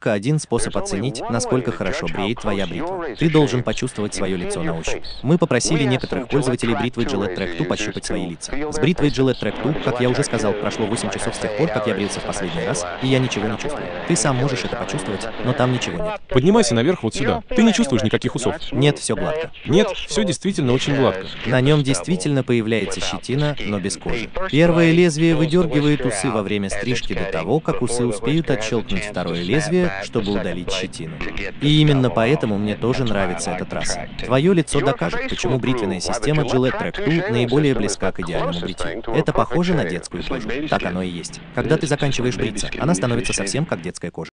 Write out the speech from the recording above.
только один способ оценить, насколько хорошо бреет твоя бритва. Ты должен почувствовать свое лицо на ощупь. Мы попросили некоторых пользователей бритвы Gillette Track 2 пощупать свои лица. С бритвой Gillette Track 2, как я уже сказал, прошло 8 часов с тех пор, как я брился в последний раз, и я ничего не чувствую. Ты сам можешь это почувствовать, но там ничего нет. Поднимайся наверх вот сюда. Ты не чувствуешь никаких усов? Нет, все гладко. Нет, все действительно очень гладко. На нем действительно появляется щетина, но без кожи. Первое лезвие выдергивает усы во время стрижки до того, как усы успеют отщелкнуть второе лезвие, чтобы удалить щетину. И именно поэтому мне тоже нравится эта трасса. Твое лицо докажет, почему бритвенная система Gillette Track 2 наиболее близка к идеальному бритью. Это похоже на детскую кожу. Так оно и есть. Когда ты заканчиваешь бриться, она становится совсем как детская кожа.